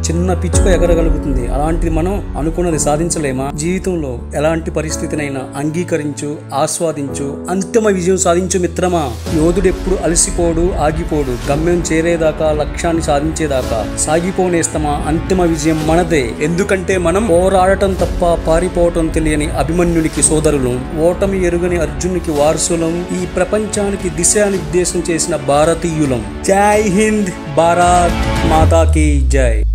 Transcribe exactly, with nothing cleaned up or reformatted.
చిన్న పిచ్చుక ఎగరగలుగుతుంది, అలాంటిది మనం అనుకున్నది సాధించలేమా? జీవితంలో ఎలాంటి పరిస్థితినైనా అంగీకరించు, ఆస్వాదించు, అంతిమ విజయం సాధించు మిత్రమా. యోధుడెప్పుడు అలసిపోడు, ఆగిపోడు. గమ్యం చేరేదాకా, లక్ష్యాన్ని సాధించేదాకా సాగిపోనేస్తమా, అంతిమ విజయం మనదే. ఎందుకంటే మనం పోరాడటం తప్ప పారిపోవటం తెలియని అభిమన్యునికి సోదరులు, ఓటమి ఎరుగని అర్జునునికి వారసులం, ఈ ప్రపంచానికి దిశానిర్దేశం చేసిన భారతీయులం. జై హింద్, భారత్ మాతా కీ జై.